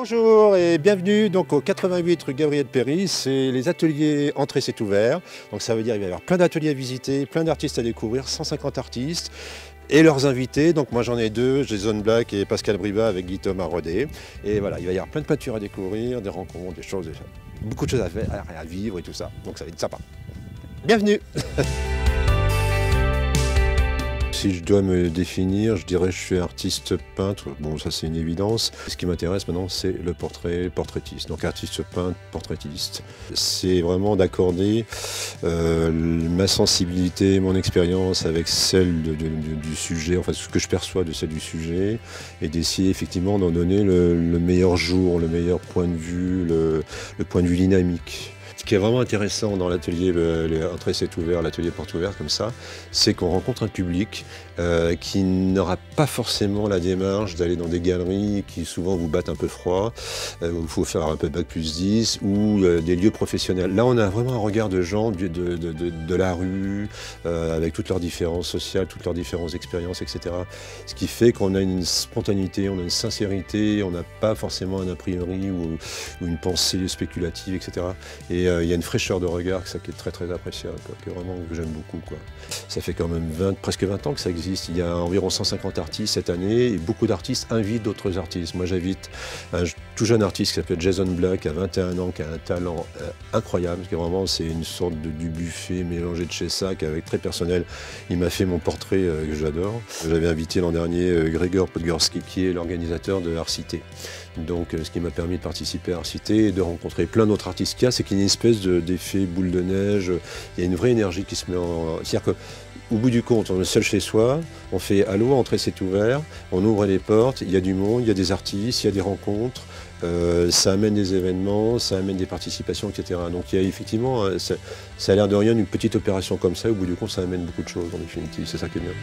Bonjour et bienvenue donc au 88 rue Gabriel Péry. C'est les ateliers Entrée c'est ouvert. Donc ça veut dire qu'il va y avoir plein d'ateliers à visiter, plein d'artistes à découvrir, 150 artistes et leurs invités. Donc moi j'en ai deux, Jason Black et Pascal Bribat avec Guy Thomas Rodet. Et voilà, il va y avoir plein de peintures à découvrir, des rencontres, des choses, beaucoup de choses à faire, à vivre et tout ça. Donc ça va être sympa. Bienvenue. Si je dois me définir, je dirais que je suis artiste peintre. Bon, ça c'est une évidence. Ce qui m'intéresse maintenant, c'est le portraitiste. Donc artiste peintre, portraitiste. C'est vraiment d'accorder ma sensibilité, mon expérience avec celle du sujet, enfin ce que je perçois de celle du sujet, et d'essayer effectivement d'en donner le meilleur jour, le meilleur point de vue, le point de vue dynamique. Ce qui est vraiment intéressant dans l'atelier Entrée c'est ouvert, l'atelier porte ouverte comme ça, c'est qu'on rencontre un public qui n'aura pas forcément la démarche d'aller dans des galeries qui souvent vous battent un peu froid, où il faut faire un peu bac+10, ou des lieux professionnels. Là on a vraiment un regard de gens de la rue, avec toutes leurs différences sociales, toutes leurs différentes expériences, etc. Ce qui fait qu'on a une spontanéité, on a une sincérité, on n'a pas forcément un a priori ou une pensée spéculative, etc. Et il y a une fraîcheur de regard, ça qui est très très appréciable, quoi, que vraiment j'aime beaucoup, quoi. Ça fait quand même presque 20 ans que ça existe. Il y a environ 150 artistes cette année et beaucoup d'artistes invitent d'autres artistes. Moi j'invite un tout jeune artiste qui s'appelle Jason Black, qui a 21 ans, qui a un talent incroyable, parce que vraiment c'est une sorte du buffet mélangé de chez Sac avec très personnel. Il m'a fait mon portrait que j'adore. J'avais invité l'an dernier Gregor Podgorski qui est l'organisateur de Art-Cité. Donc ce qui m'a permis de participer à Art-Cité et de rencontrer plein d'autres artistes qu'il y a, c'est qu'il y a une espèce d'effet boule de neige, il y a une vraie énergie qui se met en... C'est-à-dire qu'au bout du compte, on est seul chez soi, on fait « Allô, Entrée c'est ouvert », on ouvre les portes, il y a du monde, il y a des artistes, il y a des rencontres, ça amène des événements, ça amène des participations, etc. Donc il y a effectivement, ça a l'air de rien, une petite opération comme ça, au bout du compte, ça amène beaucoup de choses en définitive, c'est ça qui est bien.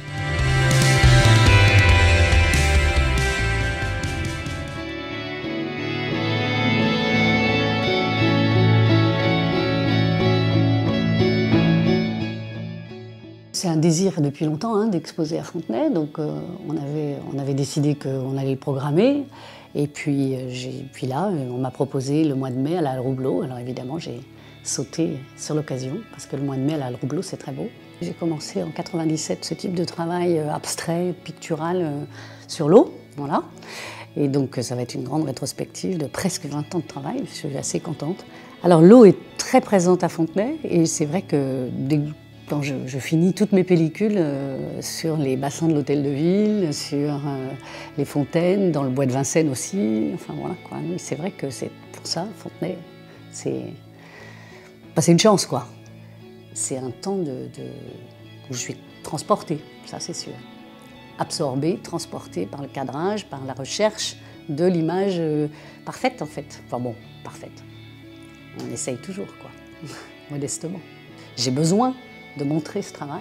C'est un désir depuis longtemps d'exposer à Fontenay, donc on avait décidé qu'on allait le programmer. Et puis là, on m'a proposé le mois de mai à la Halle Roublot. Alors évidemment, j'ai sauté sur l'occasion, parce que le mois de mai à la Halle Roublot, c'est très beau. J'ai commencé en 97 ce type de travail abstrait, pictural, sur l'eau, voilà. Et donc ça va être une grande rétrospective de presque 20 ans de travail, je suis assez contente. Alors l'eau est très présente à Fontenay, et c'est vrai que quand je finis toutes mes pellicules sur les bassins de l'hôtel de ville, sur les fontaines, dans le bois de Vincennes aussi, enfin voilà quoi. C'est vrai que c'est pour ça, Fontenay, c'est une chance quoi. C'est un temps où je suis transportée, ça c'est sûr. Absorbée, transportée par le cadrage, par la recherche de l'image parfaite en fait. Enfin bon, parfaite. On essaye toujours quoi, modestement. J'ai besoin de montrer ce travail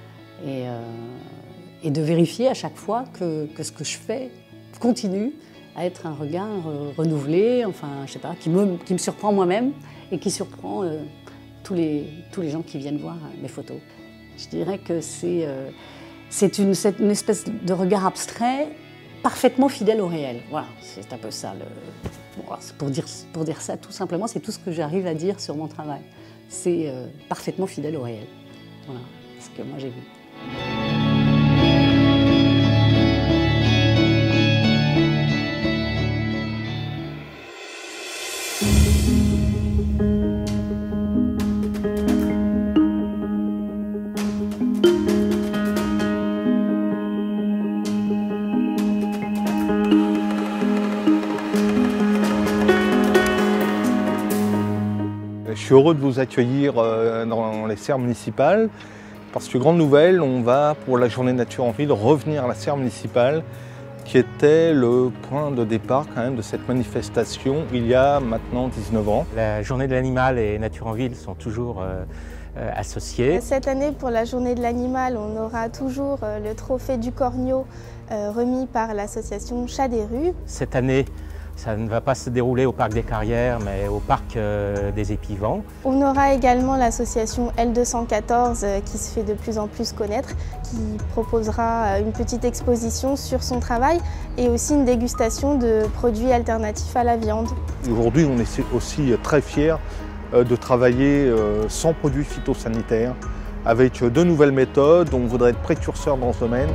et de vérifier à chaque fois que ce que je fais continue à être un regard renouvelé, enfin, je sais pas, qui me surprend moi-même et qui surprend tous les gens qui viennent voir mes photos. Je dirais que c'est une espèce de regard abstrait parfaitement fidèle au réel. Voilà, c'est un peu ça. Bon, pour dire ça tout simplement, c'est tout ce que j'arrive à dire sur mon travail. C'est parfaitement fidèle au réel. Voilà ce que moi j'ai vu. Je suis heureux de vous accueillir dans les serres municipales parce que grande nouvelle, on va pour la journée nature en ville revenir à la serre municipale qui était le point de départ quand même de cette manifestation il y a maintenant 19 ans. La journée de l'animal et nature en ville sont toujours associées. Cette année pour la journée de l'animal, on aura toujours le trophée du Corneau remis par l'association Chat des rues. Cette année, Ça ne va pas se dérouler au parc des Carrières, mais au parc des Épivants. On aura également l'association L214 qui se fait de plus en plus connaître, qui proposera une petite exposition sur son travail et aussi une dégustation de produits alternatifs à la viande. Aujourd'hui, on est aussi très fiers de travailler sans produits phytosanitaires, avec de nouvelles méthodes. On voudrait être précurseur dans ce domaine.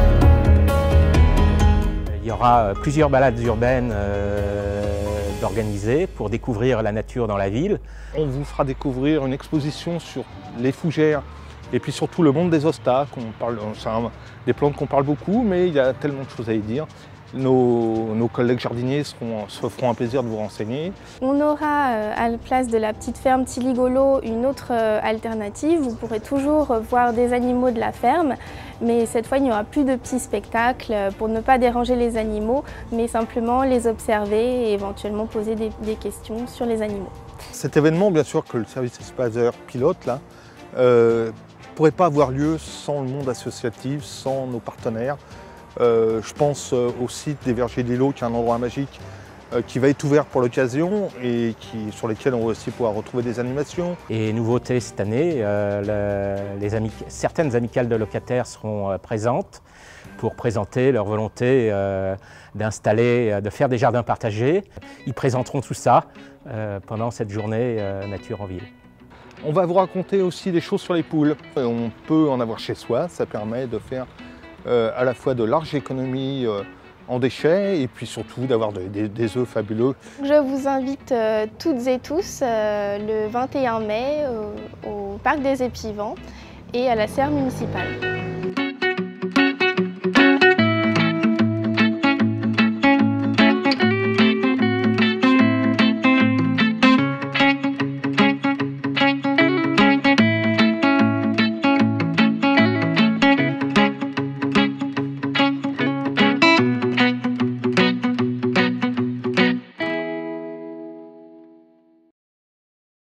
Il y aura plusieurs balades urbaines d'organiser pour découvrir la nature dans la ville. On vous fera découvrir une exposition sur les fougères et puis surtout le monde des hostas. C'est des plantes qu'on parle beaucoup, mais il y a tellement de choses à y dire. Nos collègues jardiniers se feront un plaisir de vous renseigner. On aura à la place de la petite ferme Tiligolo une autre alternative. Vous pourrez toujours voir des animaux de la ferme, mais cette fois il n'y aura plus de petits spectacles pour ne pas déranger les animaux, mais simplement les observer et éventuellement poser des questions sur les animaux. Cet événement, bien sûr, que le service Espacer pilote, là, ne pourrait pas avoir lieu sans le monde associatif, sans nos partenaires. Je pense au site des Vergers d'Îlot, qui est un endroit magique qui va être ouvert pour l'occasion et sur lesquels on va aussi pouvoir retrouver des animations. Et nouveauté cette année, certaines amicales de locataires seront présentes pour présenter leur volonté de faire des jardins partagés. Ils présenteront tout ça pendant cette journée Nature en ville. On va vous raconter aussi des choses sur les poules. On peut en avoir chez soi, ça permet de faire à la fois de larges économies en déchets et puis surtout d'avoir des œufs fabuleux. Je vous invite toutes et tous le 21 mai au parc des Épivants et à la serre municipale.